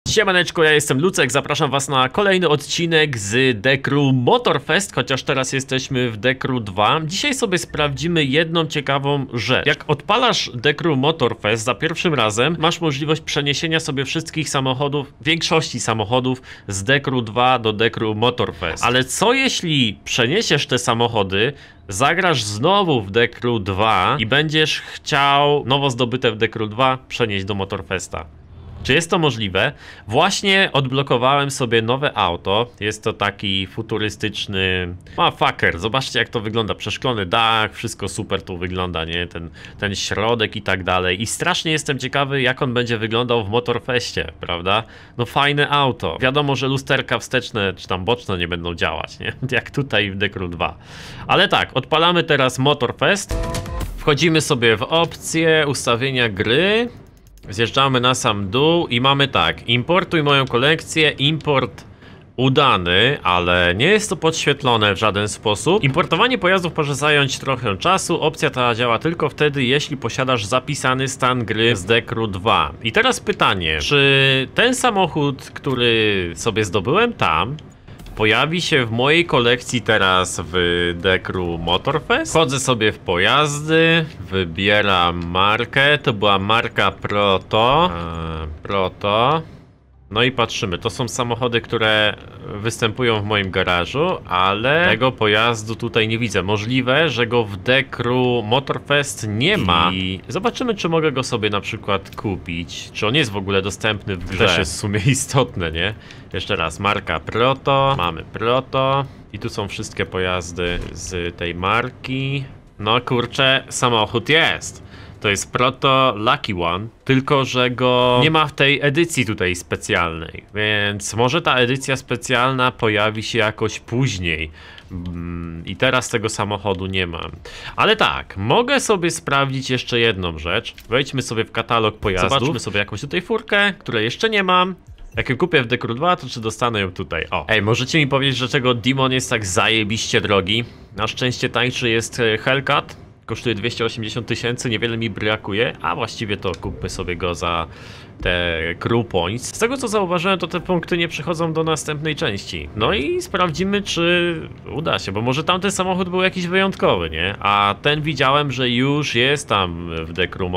Siemaneczko, ja jestem Lucek, zapraszam was na kolejny odcinek z Dekru Motorfest, chociaż teraz jesteśmy w Dekru 2. Dzisiaj sobie sprawdzimy jedną ciekawą rzecz. Jak odpalasz Dekru Motorfest za pierwszym razem, masz możliwość przeniesienia sobie wszystkich samochodów, większości samochodów z Dekru 2 do Dekru Motorfest. Ale co jeśli przeniesiesz te samochody, zagrasz znowu w Dekru 2 i będziesz chciał nowo zdobyte w Dekru 2 przenieść do Motorfesta? Czy jest to możliwe? Właśnie odblokowałem sobie nowe auto. Jest to taki futurystyczny motherfucker. Zobaczcie, jak to wygląda. Przeszklony dach, wszystko super tu wygląda, nie? Ten środek i tak dalej. I strasznie jestem ciekawy, jak on będzie wyglądał w Motorfestie, prawda? No fajne auto. Wiadomo, że lusterka wsteczne czy tam boczne nie będą działać, nie? Jak tutaj w Dekru 2. Ale tak, odpalamy teraz Motorfest. Wchodzimy sobie w opcje, ustawienia gry. Zjeżdżamy na sam dół i mamy tak, importuj moją kolekcję, import udany, ale nie jest to podświetlone w żaden sposób. Importowanie pojazdów może zająć trochę czasu, opcja ta działa tylko wtedy, jeśli posiadasz zapisany stan gry z Dekru 2. I teraz pytanie, czy ten samochód, który sobie zdobyłem tam, pojawi się w mojej kolekcji teraz w Dekru Motorfest? Wchodzę sobie w pojazdy, wybieram markę, to była marka Proto. No i patrzymy, to są samochody, które występują w moim garażu, ale tego pojazdu tutaj nie widzę. Możliwe, że go w Dekru Motorfest nie ma. I zobaczymy, czy mogę go sobie na przykład kupić. Czy on jest w ogóle dostępny w grze. Też jest w sumie istotne, nie? Jeszcze raz, marka Proto. Mamy Proto. I tu są wszystkie pojazdy z tej marki. No kurczę, samochód jest. To jest Proto Lucky One, tylko że go nie ma w tej edycji tutaj specjalnej, więc może ta edycja specjalna pojawi się jakoś później. I teraz tego samochodu nie mam. Ale tak, mogę sobie sprawdzić jeszcze jedną rzecz. Wejdźmy sobie w katalog pojazdów. Zobaczmy sobie jakąś tutaj furkę, której jeszcze nie mam. Jak ją kupię w Dekru 2, to czy dostanę ją tutaj? O. Ej, możecie mi powiedzieć, dlaczego Demon jest tak zajebiście drogi? Na szczęście tańszy jest Hellcat. Kosztuje 280 000, niewiele mi brakuje, a właściwie to kupmy sobie go za te Crew Points. Z tego co zauważyłem, to te punkty nie przychodzą do następnej części. No i sprawdzimy, czy uda się, bo może tamten samochód był jakiś wyjątkowy, nie? A ten widziałem, że już jest tam w Dekru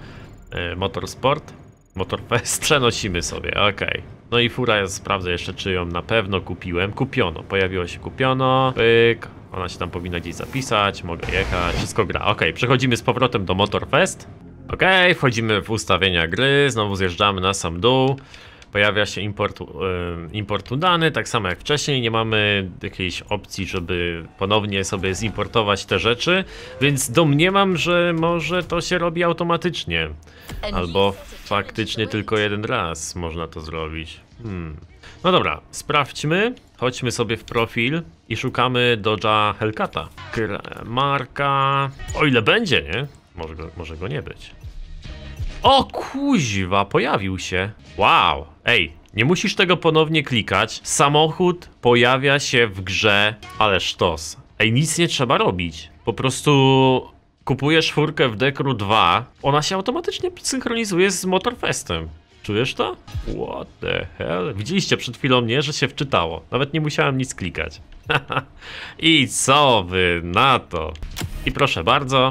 Motorsport. Motorfest. Przenosimy sobie, okej. No i fura, ja sprawdzę jeszcze, czy ją na pewno kupiłem. Kupiono, pojawiło się kupiono. Pyk. Ona się tam powinna gdzieś zapisać, mogę jechać, wszystko gra. Okej, przechodzimy z powrotem do Motorfest. Okej, wchodzimy w ustawienia gry, znowu zjeżdżamy na sam dół. Pojawia się import udany, tak samo jak wcześniej. Nie mamy jakiejś opcji, żeby ponownie sobie zimportować te rzeczy, więc domniemam, że może to się robi automatycznie. Albo faktycznie tylko jeden raz można to zrobić. No dobra, sprawdźmy. Chodźmy sobie w profil i szukamy Dodge'a Hellcata. Marka... O ile będzie, nie? Może go nie być. O kuźwa, pojawił się. Wow, ej, nie musisz tego ponownie klikać. Samochód pojawia się w grze, ale sztos. Ej, nic nie trzeba robić. Po prostu kupujesz furkę w Dekru 2, ona się automatycznie synchronizuje z Motorfestem. Czujesz to? What the hell? Widzieliście przed chwilą mnie, że się wczytało. Nawet nie musiałem nic klikać. I co wy na to? I proszę bardzo.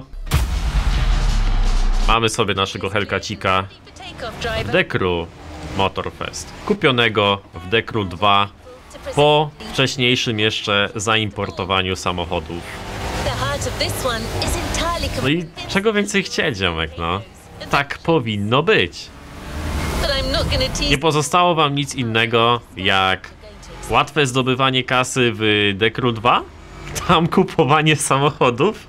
Mamy sobie naszego Hellcacika w Dekru Motorfest. Kupionego w Dekru 2 po wcześniejszym jeszcze zaimportowaniu samochodów. No i czego więcej chcieć, ziomek, no? Tak powinno być. Nie pozostało wam nic innego jak łatwe zdobywanie kasy w Dekru 2, tam kupowanie samochodów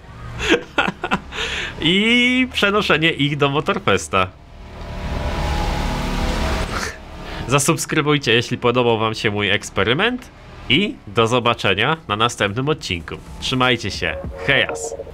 i przenoszenie ich do Motorfesta. Zasubskrybujcie, jeśli podobał wam się mój eksperyment i do zobaczenia na następnym odcinku. Trzymajcie się, hejas!